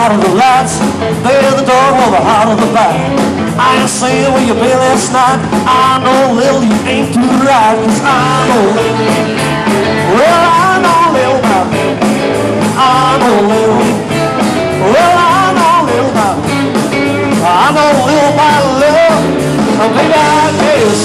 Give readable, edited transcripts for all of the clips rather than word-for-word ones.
out of the lights, there the dog with the heart of the bite. I ain't saying where you been last night. I know, Lil, you ain't too right. 'Cause I know, well, I know, Lil, now. I know, Lil, well, I know, Lil, now. I know, Lil, my love, maybe I guess.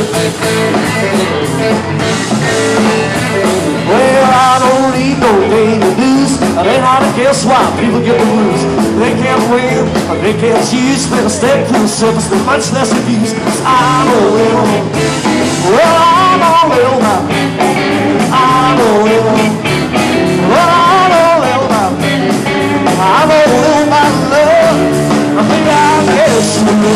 Well, I don't need no daily news. They know how to guess why people get the blues. They can't win, they can't choose. Better stay cool, surface, they're much less abused. 'Cause I know Lil, well, I know Lil now. I know Lil, well, I know Lil now. I know Lil, my love, maybe I guess.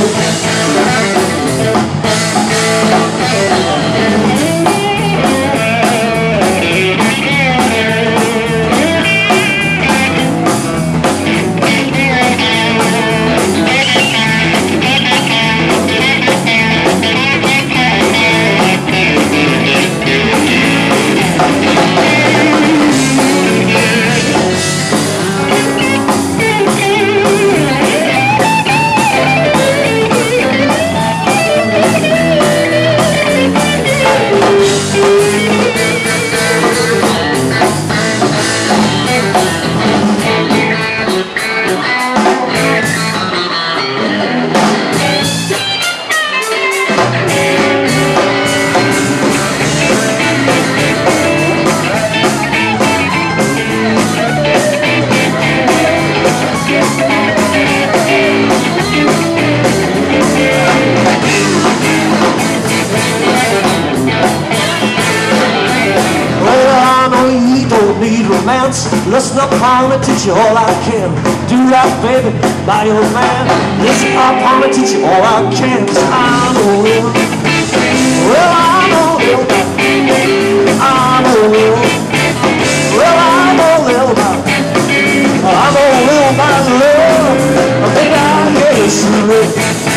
Listen up, I'm gonna teach you all I can. Do right, baby, by your man. Listen up, I'm gonna teach you all I can. 'Cause I know Lil, well, I know Lil, I know Lil, well, I know Lil, I know Lil, my love, I think I guess.